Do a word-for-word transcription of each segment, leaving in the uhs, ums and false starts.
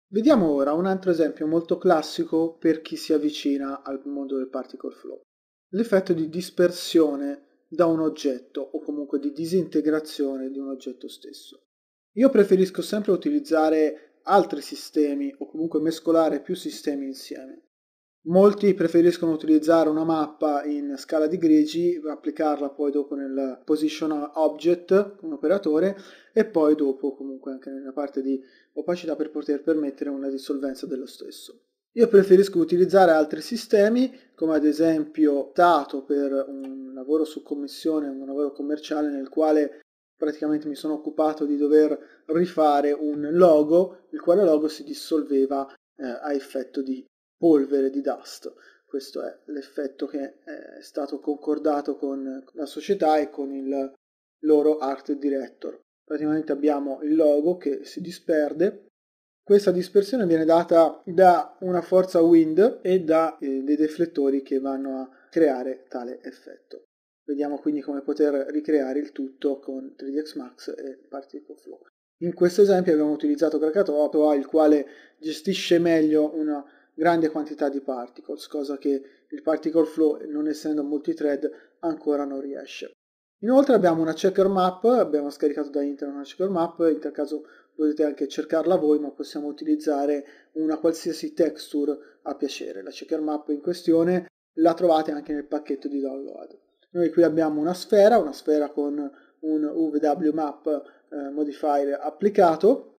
Vediamo ora un altro esempio molto classico per chi si avvicina al mondo del particle flow. L'effetto di dispersione da un oggetto o comunque di disintegrazione di un oggetto stesso. Io preferisco sempre utilizzare altri sistemi o comunque mescolare più sistemi insieme. Molti preferiscono utilizzare una mappa in scala di grigi, applicarla poi dopo nel position object, un operatore, e poi dopo comunque anche nella parte di opacità per poter permettere una dissolvenza dello stesso. Io preferisco utilizzare altri sistemi, come ad esempio Tato per un lavoro su commissione, un lavoro commerciale nel quale praticamente mi sono occupato di dover rifare un logo, il quale logo si dissolveva eh, a effetto di polvere, di dust. Questo è l'effetto che è stato concordato con la società e con il loro art director. Praticamente abbiamo il logo che si disperde. Questa dispersione viene data da una forza wind e da eh, dei deflettori che vanno a creare tale effetto. Vediamo quindi come poter ricreare il tutto con tre D X Max e Particle Flow. In questo esempio abbiamo utilizzato Krakatoa, il quale gestisce meglio una grande quantità di particles, cosa che il Particle Flow, non essendo multithread, ancora non riesce. Inoltre abbiamo una checker map, abbiamo scaricato da internet una checker map, in tal caso potete anche cercarla voi, ma possiamo utilizzare una qualsiasi texture a piacere. La checker map in questione la trovate anche nel pacchetto di download. Noi qui abbiamo una sfera, una sfera con un U V W map eh, modifier applicato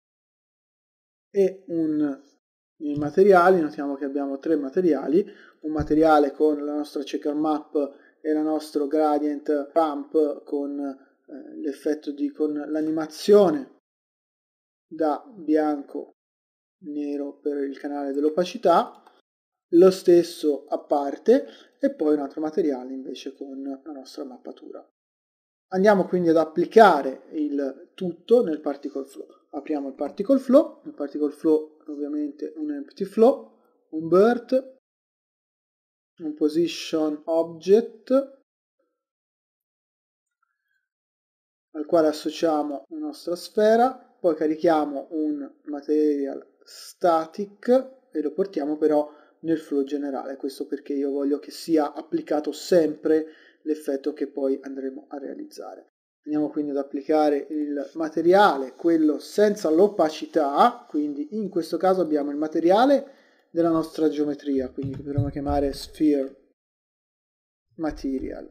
e un, i materiali, notiamo che abbiamo tre materiali, un materiale con la nostra checker map e la nostra gradient ramp con eh, l'effetto di con l'animazione da bianco nero per il canale dell'opacità, lo stesso a parte, e poi un altro materiale invece con la nostra mappatura. Andiamo quindi ad applicare il tutto nel particle flow. Apriamo il particle flow, il particle flow ovviamente un empty flow, un birth, un position object al quale associamo la nostra sfera, poi carichiamo un material static e lo portiamo però nel flow generale. Questo perché io voglio che sia applicato sempre l'effetto che poi andremo a realizzare. Andiamo quindi ad applicare il materiale, quello senza l'opacità, quindi in questo caso abbiamo il materiale della nostra geometria, quindi potremmo chiamare sphere material.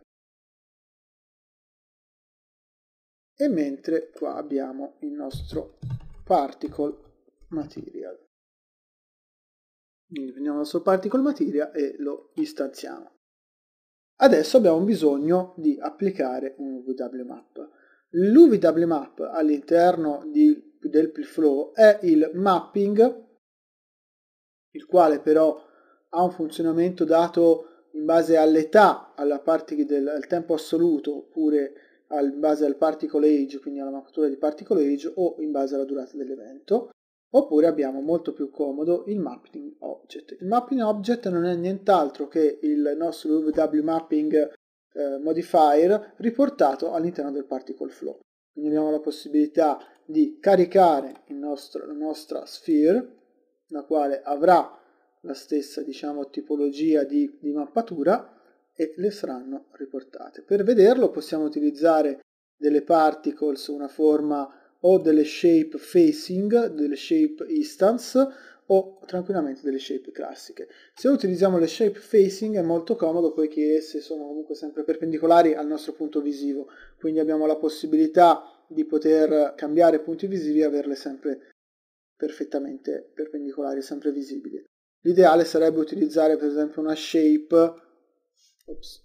E mentre qua abbiamo il nostro particle material. Quindi prendiamo il nostro particle material e lo istanziamo. Adesso abbiamo bisogno di applicare un U V W map. L'U V W map all'interno del flow è il mapping, il quale però ha un funzionamento dato in base all'età, alla parte del al tempo assoluto, oppure in base al particle age, quindi alla mappatura di particle age, o in base alla durata dell'evento. Oppure abbiamo molto più comodo il mapping object. Il mapping object non è nient'altro che il nostro U V W mapping eh, modifier riportato all'interno del particle flow. Quindi abbiamo la possibilità di caricare il nostro, la nostra sphere, la quale avrà la stessa, diciamo, tipologia di, di mappatura, e le saranno riportate. Per vederlo possiamo utilizzare delle particles, una forma o delle shape facing, delle shape instance, o tranquillamente delle shape classiche. Se utilizziamo le shape facing è molto comodo poiché esse sono comunque sempre perpendicolari al nostro punto visivo, quindi abbiamo la possibilità di poter cambiare punti visivi e averle sempre perfettamente perpendicolari, sempre visibili. L'ideale sarebbe utilizzare per esempio una shape Ops.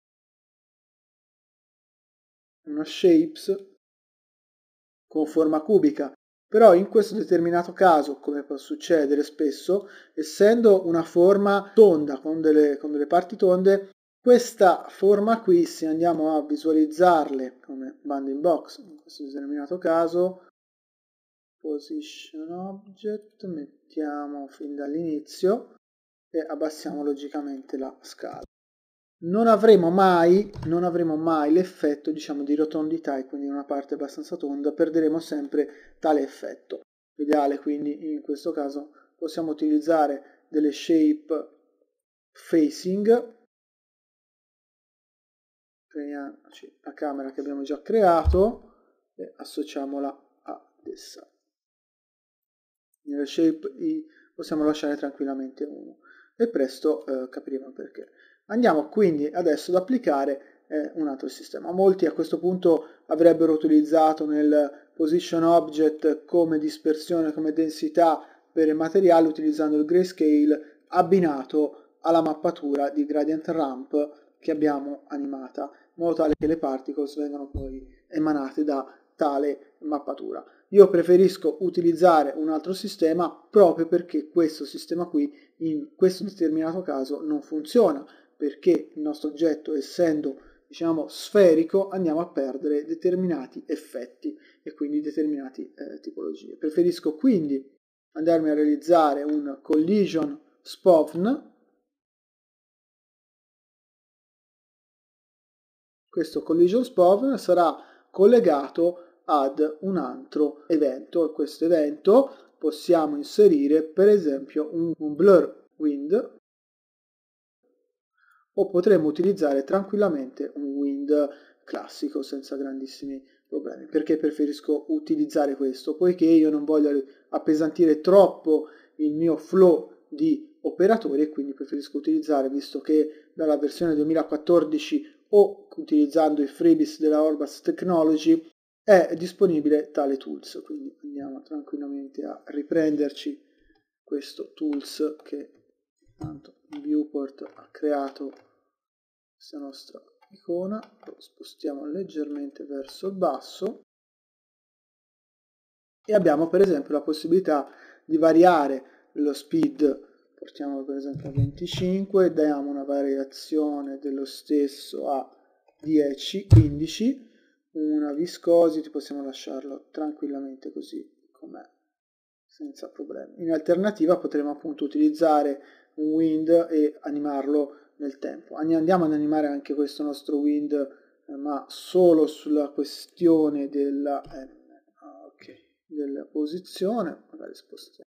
una shapes con forma cubica, però in questo determinato caso, come può succedere spesso, essendo una forma tonda con delle, con delle parti tonde, questa forma qui, se andiamo a visualizzarle come bounding box, in questo determinato caso, position object, mettiamo fin dall'inizio e abbassiamo logicamente la scala. Non avremo mai, non avremo mai l'effetto, diciamo, di rotondità, e quindi in una parte abbastanza tonda perderemo sempre tale effetto. L'ideale quindi in questo caso possiamo utilizzare delle shape facing. Creiamoci la camera che abbiamo già creato e associamola ad essa. Nelle shape I possiamo lasciare tranquillamente uno e presto eh, capiremo perché. Andiamo quindi adesso ad applicare eh, un altro sistema. Molti a questo punto avrebbero utilizzato nel position object come dispersione, come densità per il materiale utilizzando il grayscale abbinato alla mappatura di gradient ramp che abbiamo animata, in modo tale che le particles vengano poi emanate da tale mappatura. Io preferisco utilizzare un altro sistema proprio perché questo sistema qui in questo determinato caso non funziona, perché il nostro oggetto, essendo diciamo sferico, andiamo a perdere determinati effetti e quindi determinate eh, tipologie. Preferisco quindi andarmi a realizzare un collision spawn. Questo collision spawn sarà collegato ad un altro evento e questo evento possiamo inserire per esempio un, un blur wind o potremmo utilizzare tranquillamente un wind classico senza grandissimi problemi. Perché preferisco utilizzare questo? Poiché io non voglio appesantire troppo il mio flow di operatori e quindi preferisco utilizzare, visto che dalla versione duemilaquattordici o utilizzando i freebies della Orbas Technology è disponibile tale tools, quindi andiamo tranquillamente a riprenderci questo tools che tanto il viewport ha creato questa nostra icona, lo spostiamo leggermente verso il basso e abbiamo per esempio la possibilità di variare lo speed, portiamolo per esempio a venticinque, diamo una variazione dello stesso a dieci quindici, una viscosity possiamo lasciarlo tranquillamente così com'è senza problemi. In alternativa potremo appunto utilizzare un wind e animarlo nel tempo. Andiamo ad animare anche questo nostro wind eh, ma solo sulla questione della, eh, okay, della posizione, magari spostiamo.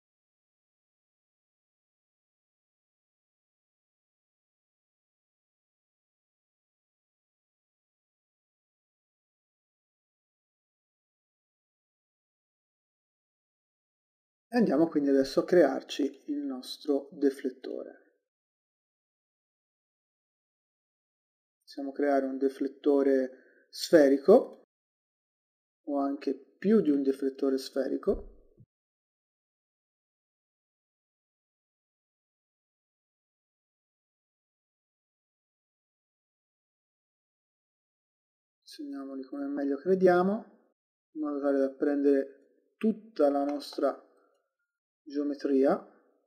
E andiamo quindi adesso a crearci il nostro deflettore. Possiamo creare un deflettore sferico o anche più di un deflettore sferico. Segniamoli come meglio crediamo, in modo tale da prendere tutta la nostra geometria.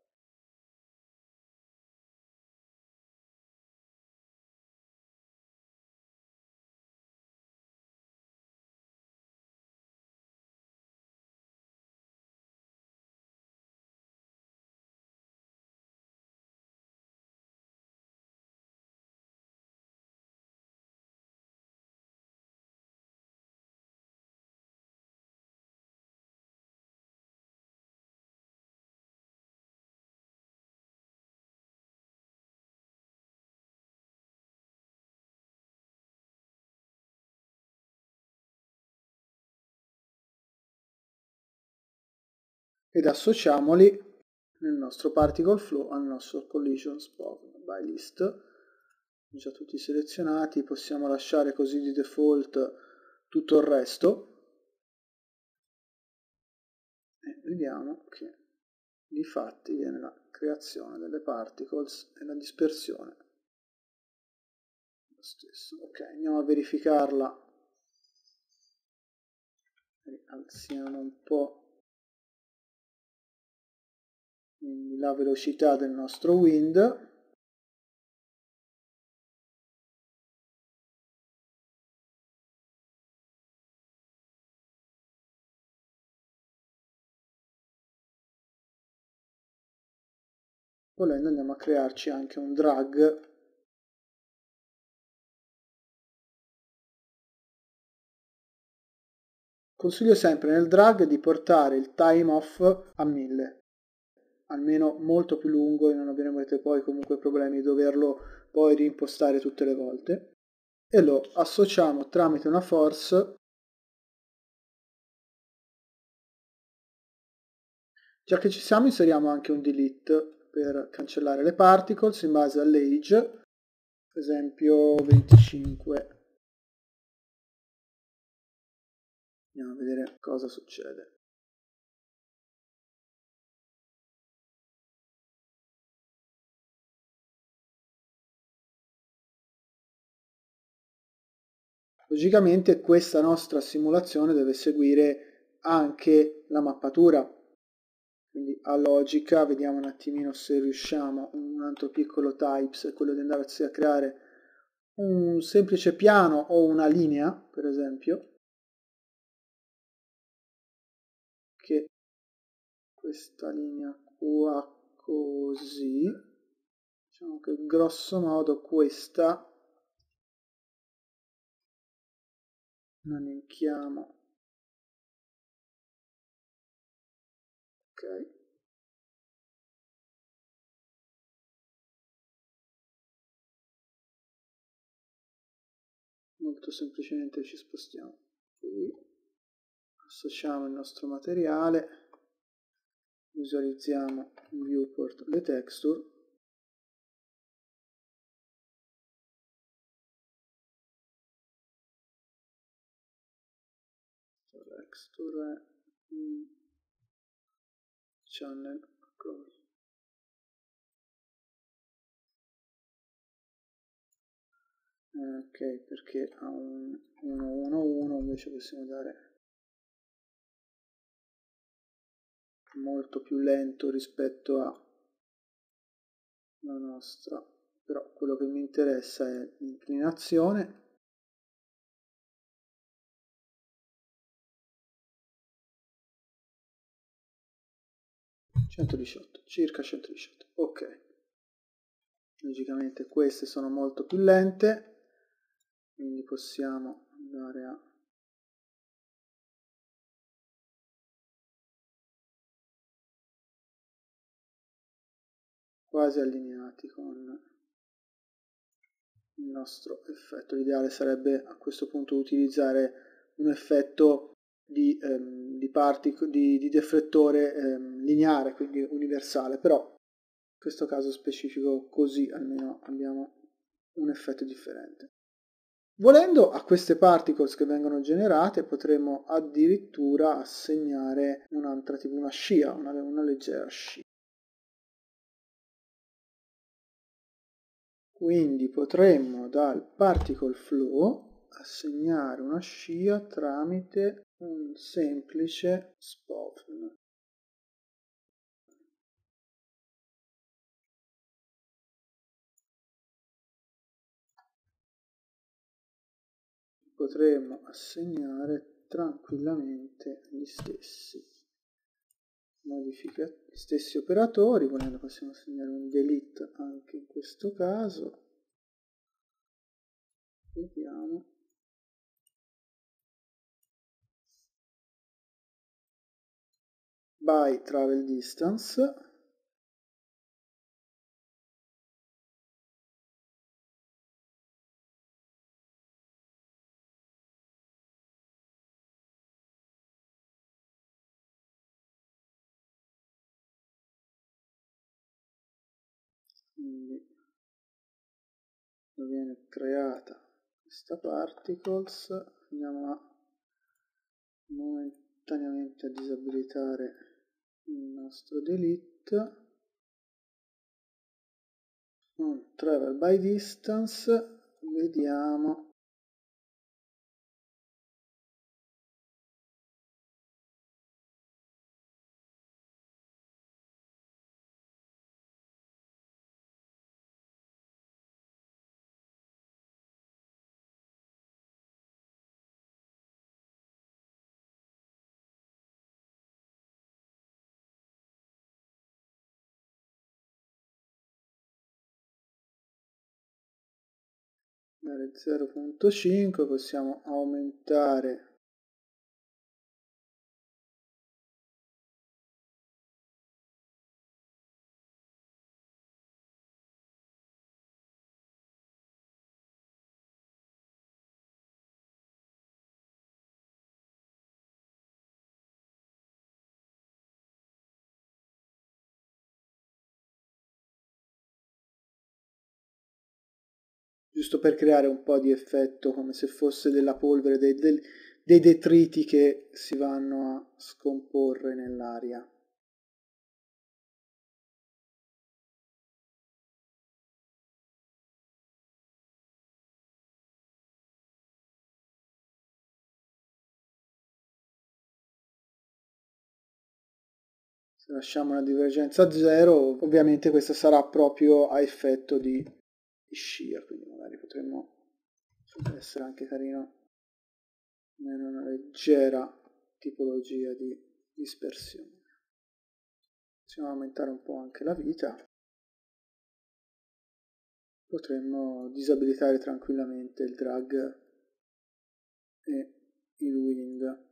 Ed associamoli nel nostro particle flow al nostro collision spawn by list. Già tutti selezionati, possiamo lasciare così di default tutto il resto e vediamo che di fatti viene la creazione delle particles e la dispersione lo stesso. Ok, andiamo a verificarla, alziamo un po' quindi la velocità del nostro wind. Volendo andiamo a crearci anche un drag Consiglio sempre nel drag di portare il time off a mille, almeno molto più lungo e non avrete poi comunque problemi di doverlo poi reimpostare tutte le volte, e lo associamo tramite una force. Già che ci siamo, inseriamo anche un delete per cancellare le particles in base all'age, per esempio venticinque. Andiamo a vedere cosa succede. Logicamente questa nostra simulazione deve seguire anche la mappatura, quindi a logica vediamo un attimino se riusciamo, un altro piccolo types è quello di andarsi a creare un semplice piano o una linea, per esempio, che questa linea qua così, diciamo che grosso modo questa la elenchiamo. Ok. Molto semplicemente ci spostiamo qui, associamo il nostro materiale, visualizziamo in viewport le texture, texture channel close. Ok, perché a un uno uno uno invece possiamo dare molto più lento rispetto a la nostra, però quello che mi interessa è l'inclinazione. centodiciotto, circa centodiciotto, ok. Logicamente queste sono molto più lente, quindi possiamo andare a quasi allineati con il nostro effetto. L'ideale sarebbe a questo punto utilizzare un effetto di, ehm, di, particle, di, di deflettore ehm, lineare, quindi universale, però in questo caso specifico così almeno abbiamo un effetto differente. Volendo, a queste particles che vengono generate potremmo addirittura assegnare un'altra tipo, una scia, una, una leggera scia. Quindi potremmo dal particle flow assegnare una scia tramite un semplice spawn. Potremmo assegnare tranquillamente gli stessi modifica, gli stessi operatori, volendo possiamo assegnare un delete anche in questo caso. Vediamo. By travel distance. Quindi viene creata questa particles, andiamo a momentaneamente a disabilitare il nostro delete. On travel by distance, vediamo. Dare zero virgola cinque possiamo aumentare giusto per creare un po' di effetto come se fosse della polvere, dei, dei, dei detriti che si vanno a scomporre nell'aria. Se lasciamo una divergenza zero, ovviamente questa sarà proprio a effetto di, di scia, quindi magari potremmo, potrebbe essere anche carino avere una leggera tipologia di dispersione. Possiamo aumentare un po' anche la vita. Potremmo disabilitare tranquillamente il drag e il wind.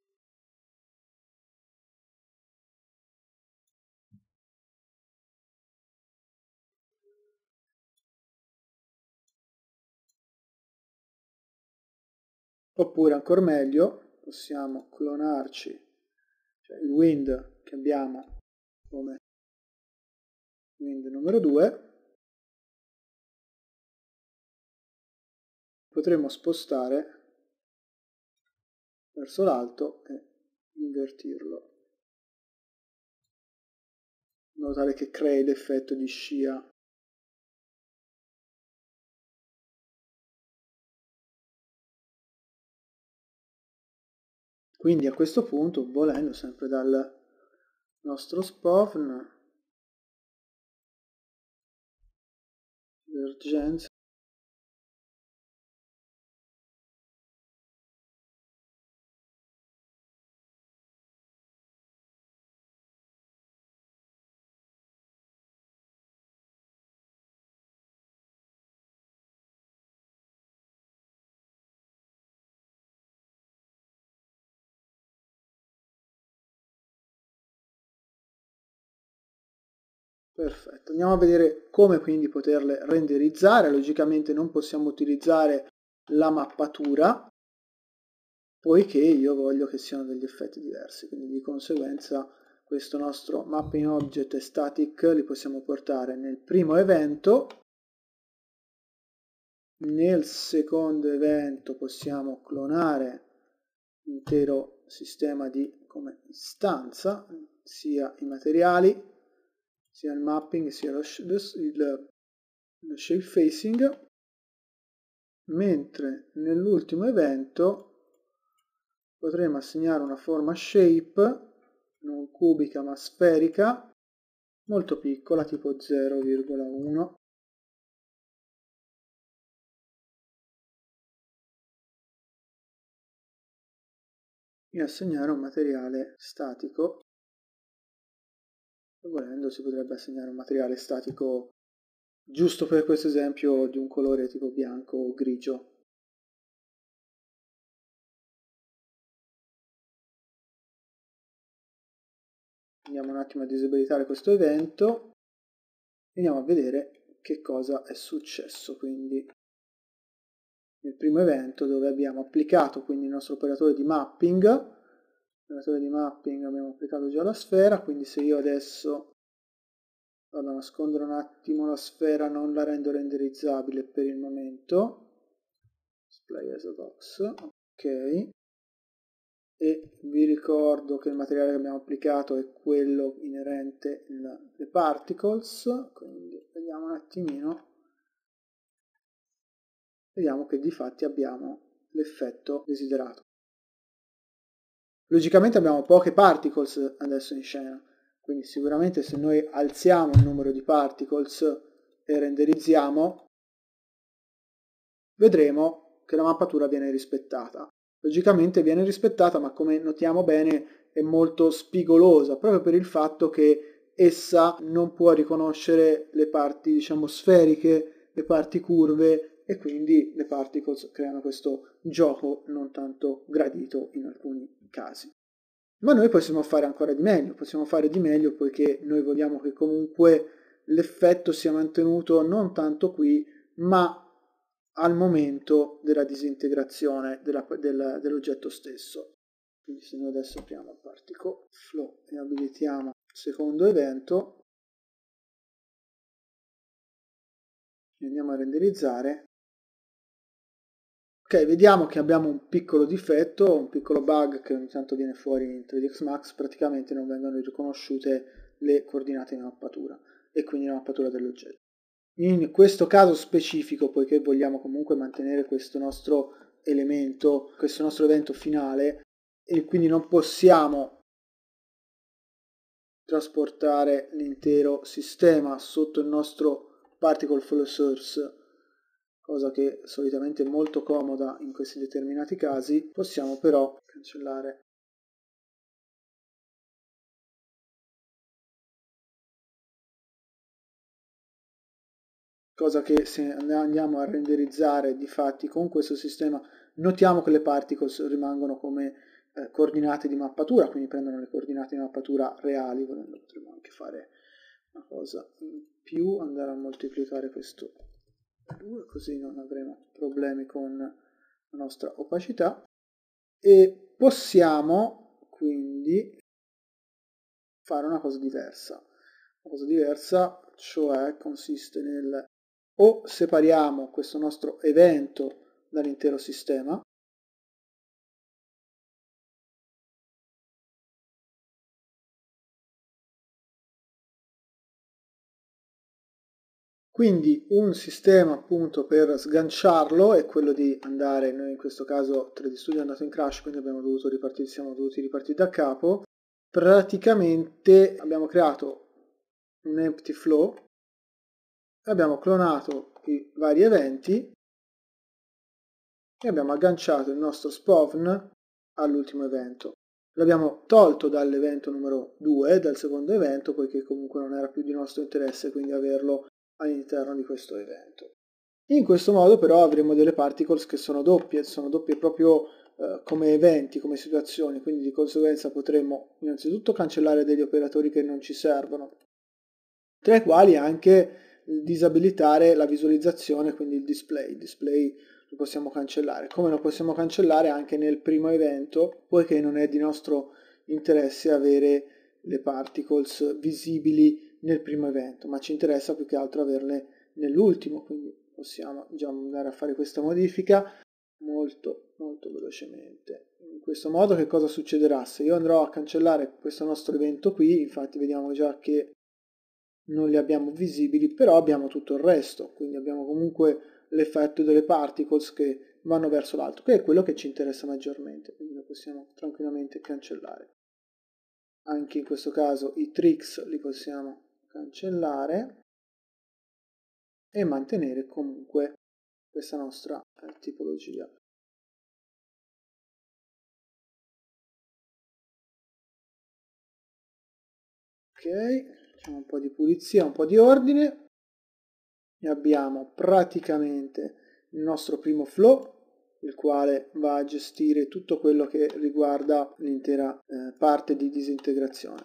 Oppure ancora meglio, possiamo clonarci, cioè il wind che abbiamo come wind numero due, potremmo spostare verso l'alto e invertirlo, in modo tale che crei l'effetto di scia. Quindi a questo punto, volendo sempre dal nostro spawn, divergenza, perfetto. Andiamo a vedere come quindi poterle renderizzare. Logicamente non possiamo utilizzare la mappatura, poiché io voglio che siano degli effetti diversi, quindi di conseguenza questo nostro mapping object e static li possiamo portare nel primo evento. Nel secondo evento possiamo clonare l'intero sistema di come istanza, sia i materiali, sia il mapping, sia lo, il, lo shape facing, mentre nell'ultimo evento potremo assegnare una forma shape non cubica ma sferica, molto piccola, tipo zero virgola uno, e assegnare un materiale statico. Volendo si potrebbe assegnare un materiale statico, giusto per questo esempio, di un colore tipo bianco o grigio. Andiamo un attimo a disabilitare questo evento e andiamo a vedere che cosa è successo. Quindi nel primo evento, dove abbiamo applicato quindi il nostro operatore di mapping, l'operatore di mapping abbiamo applicato già la sfera, quindi se io adesso vado a nascondere un attimo la sfera, non la rendo renderizzabile per il momento, display as a box, ok, e vi ricordo che il materiale che abbiamo applicato è quello inerente alle particles, quindi vediamo un attimino, vediamo che di fatti abbiamo l'effetto desiderato. Logicamente abbiamo poche particles adesso in scena, quindi sicuramente se noi alziamo il numero di particles e renderizziamo, vedremo che la mappatura viene rispettata. Logicamente viene rispettata, ma come notiamo bene è molto spigolosa, proprio per il fatto che essa non può riconoscere le parti, diciamo, sferiche, le parti curve, e quindi le particles creano questo gioco non tanto gradito in alcuni casi. Ma noi possiamo fare ancora di meglio, possiamo fare di meglio poiché noi vogliamo che comunque l'effetto sia mantenuto non tanto qui, ma al momento della disintegrazione della, del, dell'oggetto stesso. Quindi se noi adesso apriamo il particle flow e abilitiamo il secondo evento e andiamo a renderizzare, Ok, vediamo che abbiamo un piccolo difetto, un piccolo bug che ogni tanto viene fuori in tre D X Max, praticamente non vengono riconosciute le coordinate di mappatura e quindi la mappatura dell'oggetto. In questo caso specifico, poiché vogliamo comunque mantenere questo nostro elemento, questo nostro evento finale, e quindi non possiamo trasportare l'intero sistema sotto il nostro particle flow source, cosa che solitamente è molto comoda in questi determinati casi, possiamo però cancellare cosa che se andiamo a renderizzare di fatti con questo sistema notiamo che le particles rimangono come eh, coordinate di mappatura, quindi prendono le coordinate di mappatura reali, volendo potremmo anche fare una cosa in più, andare a moltiplicare questo due, così non avremo problemi con la nostra opacità e possiamo quindi fare una cosa diversa. Una cosa diversa, cioè consiste nel o separiamo questo nostro evento dall'intero sistema, quindi un sistema appunto per sganciarlo è quello di andare, noi in questo caso tre D Studio è andato in crash, quindi abbiamo dovuto ripartire, siamo dovuti ripartire da capo, praticamente abbiamo creato un empty flow, abbiamo clonato i vari eventi e abbiamo agganciato il nostro spawn all'ultimo evento. L'abbiamo tolto dall'evento numero due, dal secondo evento, poiché comunque non era più di nostro interesse quindi averlo all'interno di questo evento. In questo modo però avremo delle particles che sono doppie, sono doppie proprio eh, come eventi, come situazioni, quindi di conseguenza potremmo innanzitutto cancellare degli operatori che non ci servono, tra i quali anche disabilitare la visualizzazione, quindi il display. Il display lo possiamo cancellare, come lo possiamo cancellare anche nel primo evento, poiché non è di nostro interesse avere le particles visibili nel primo evento, ma ci interessa più che altro averle nell'ultimo, quindi possiamo già andare a fare questa modifica molto molto velocemente. In questo modo che cosa succederà? Se io andrò a cancellare questo nostro evento qui, infatti vediamo già che non li abbiamo visibili, però abbiamo tutto il resto, quindi abbiamo comunque l'effetto delle particles che vanno verso l'alto, che è quello che ci interessa maggiormente, quindi lo possiamo tranquillamente cancellare. Anche in questo caso i tricks li possiamo cancellare e mantenere comunque questa nostra eh, tipologia. Ok, facciamo un po' di pulizia, un po' di ordine e abbiamo praticamente il nostro primo flow, il quale va a gestire tutto quello che riguarda l'intera eh, parte di disintegrazione,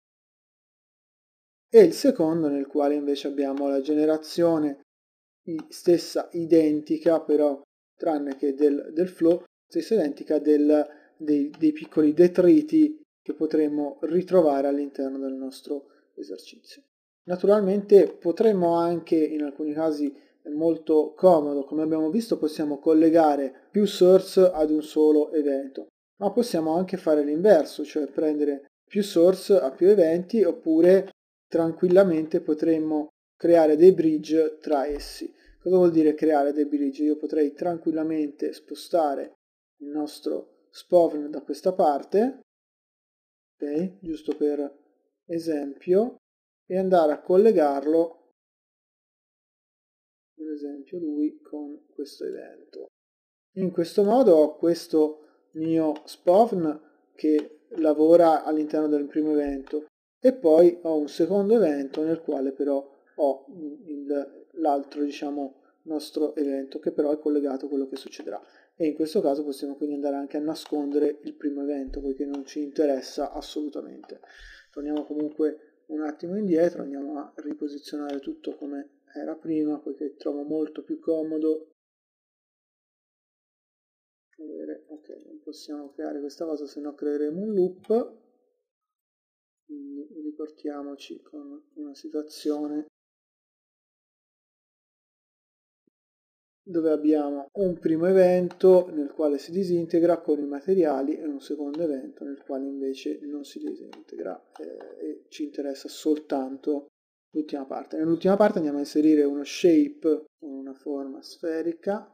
e il secondo nel quale invece abbiamo la generazione stessa identica, però tranne che del, del flow, stessa identica del, dei, dei piccoli detriti che potremmo ritrovare all'interno del nostro esercizio. Naturalmente potremmo anche, in alcuni casi è molto comodo, come abbiamo visto possiamo collegare più source ad un solo evento, ma possiamo anche fare l'inverso, cioè prendere più source a più eventi, oppure tranquillamente potremmo creare dei bridge tra essi. Cosa vuol dire creare dei bridge? Io potrei tranquillamente spostare il nostro spawn da questa parte, ok, giusto per esempio, e andare a collegarlo, per esempio lui, con questo evento. In questo modo ho questo mio spawn che lavora all'interno del primo evento e poi ho un secondo evento nel quale però ho l'altro, diciamo, nostro evento che però è collegato a quello che succederà, e in questo caso possiamo quindi andare anche a nascondere il primo evento poiché non ci interessa assolutamente. Torniamo comunque un attimo indietro, andiamo a riposizionare tutto come era prima poiché trovo molto più comodo. Ok, non possiamo creare questa cosa, se no creeremo un loop, quindi riportiamoci con una situazione dove abbiamo un primo evento nel quale si disintegra con i materiali e un secondo evento nel quale invece non si disintegra eh, e ci interessa soltanto l'ultima parte. Nell'ultima parte andiamo a inserire uno shape con una forma sferica.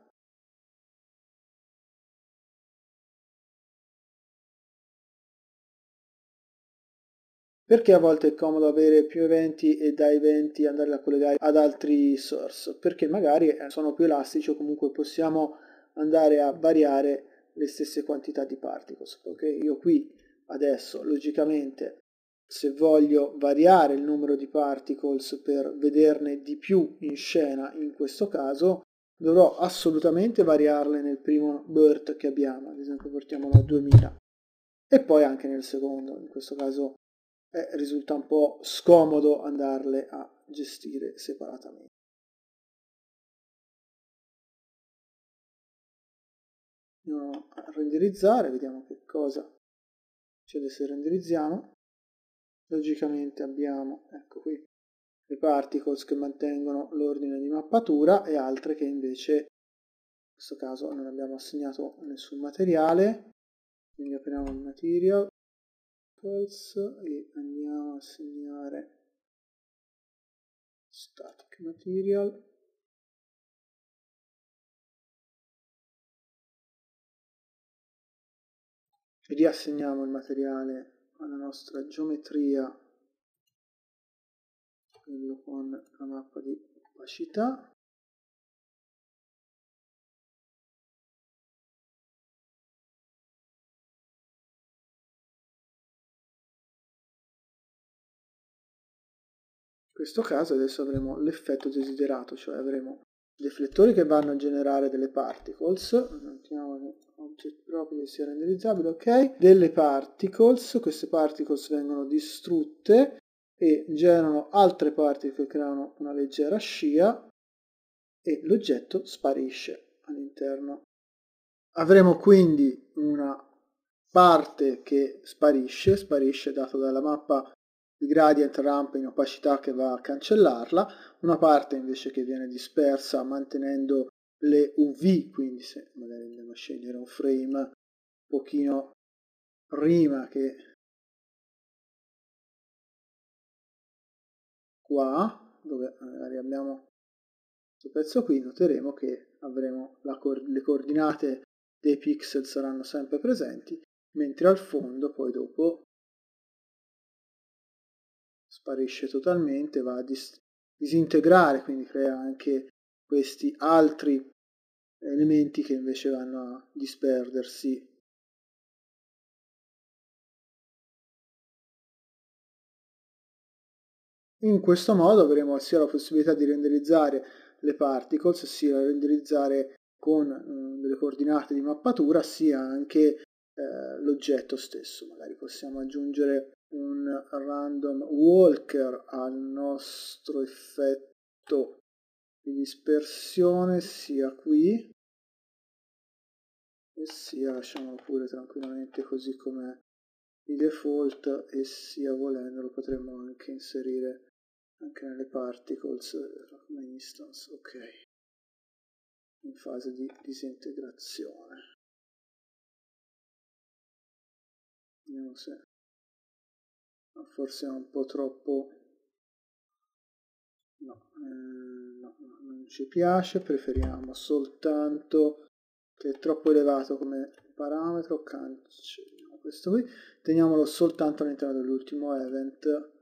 Perché a volte è comodo avere più eventi e da eventi andare a collegare ad altri source? Perché magari sono più elastici o comunque possiamo andare a variare le stesse quantità di particles. Perché io qui adesso logicamente se voglio variare il numero di particles per vederne di più in scena in questo caso dovrò assolutamente variarle nel primo BERT che abbiamo, ad esempio portiamolo a duemila e poi anche nel secondo, in questo caso Eh, risulta un po' scomodo andarle a gestire separatamente. Andiamo a renderizzare, vediamo che cosa succede se renderizziamo. Logicamente abbiamo, ecco qui, le particles che mantengono l'ordine di mappatura e altre che invece, in questo caso non abbiamo assegnato nessun materiale, quindi apriamo il material e andiamo a assegnare static material. Riassegniamo il materiale alla nostra geometria, quello con la mappa di opacità. In questo caso adesso avremo l'effetto desiderato, cioè avremo deflettori che vanno a generare delle particles, mettiamo object proprio che sia renderizzabile, ok, delle particles, queste particles vengono distrutte e generano altre particles che creano una leggera scia e l'oggetto sparisce all'interno. Avremo quindi una parte che sparisce, sparisce dato dalla mappa di gradient ramp in opacità che va a cancellarla, una parte invece che viene dispersa mantenendo le U V, quindi se magari andiamo a scegliere un frame un pochino prima che qua, dove magari abbiamo questo pezzo qui, noteremo che avremo la co- le coordinate dei pixel saranno sempre presenti, mentre al fondo poi dopo sparisce totalmente, va a dis- disintegrare, quindi crea anche questi altri elementi che invece vanno a disperdersi. In questo modo avremo sia la possibilità di renderizzare le particles, sia renderizzare con eh, delle coordinate di mappatura, sia anche eh, l'oggetto stesso. Magari possiamo aggiungere un random walker al nostro effetto di dispersione, sia qui, e sia lasciamolo pure tranquillamente così come di default, e sia volendo lo potremmo anche inserire anche nelle particles come instance, ok, in fase di disintegrazione. Vediamo se forse è un po' troppo, no, eh, no, non ci piace, preferiamo soltanto che è troppo elevato come parametro, cancelliamo questo qui, teniamolo soltanto all'interno dell'ultimo event